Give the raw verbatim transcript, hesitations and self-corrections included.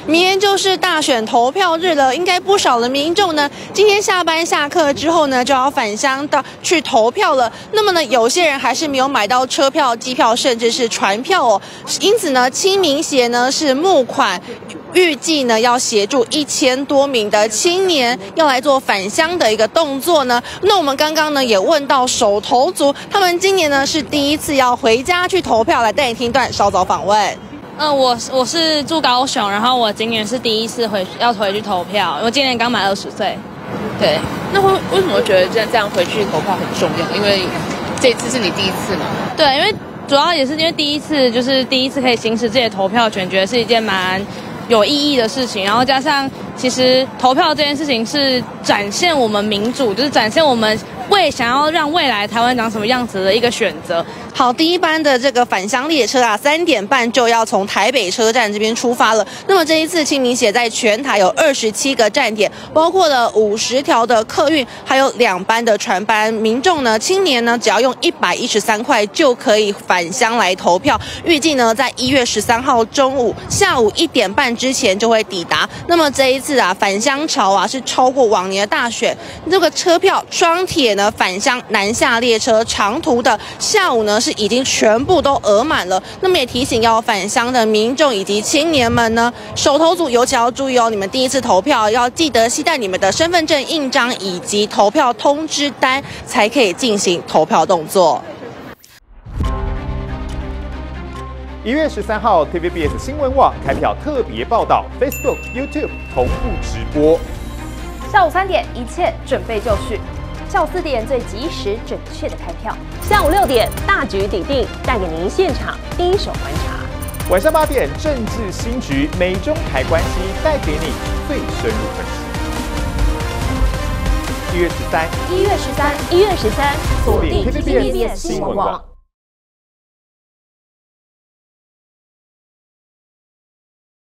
明天就是大选投票日了，应该不少的民众呢，今天下班下课之后呢，就要返乡到去投票了。那么呢，有些人还是没有买到车票、机票，甚至是船票哦。因此呢，青民协呢是募款。 预计呢要协助一千多名的青年要来做返乡的一个动作呢。那我们刚刚呢也问到首投族，他们今年呢是第一次要回家去投票，来带你听一段稍早访问。 嗯、呃，我我是住高雄，然后我今年是第一次回要回去投票，我今年刚满二十岁。 对，那会为什么觉得这样这样回去投票很重要？因为这一次是你第一次嘛？ 对，因为主要也是因为第一次，就是第一次可以行使自己的投票权，觉得是一件蛮 有意义的事情，然后加上其实投票这件事情是展现我们民主，就是展现我们为想要让未来台湾长什么样子的一个选择。 好，第一班的这个返乡列车啊，三点半就要从台北车站这边出发了。那么这一次青民协在全台有二十七个站点，包括了五十条的客运，还有两班的船班。民众呢，青年呢，只要用一百一十三块就可以返乡来投票。预计呢，在一月十三号中午下午一点半之前就会抵达。那么这一次啊，返乡潮啊是超过往年的大选。这个车票双铁呢返乡南下列车长途的下午呢 是已经全部都额满了。那么也提醒要返乡的民众以及青年们呢，首投组尤其要注意哦，你们第一次投票要记得携带你们的身份证印章以及投票通知单，才可以进行投票动作。 一月十三号 T V B S 新闻网开票特别报道 ，Facebook、YouTube 同步直播。 下午三点，一切准备就绪。 下午四点最及时准确的开票，下午六点大局底定，带给您现场第一手观察。 晚上八点政治新局，美中台关系带给你最深入分析。一月十三， 一月十三，一月十三，锁定 T V B S 新闻网。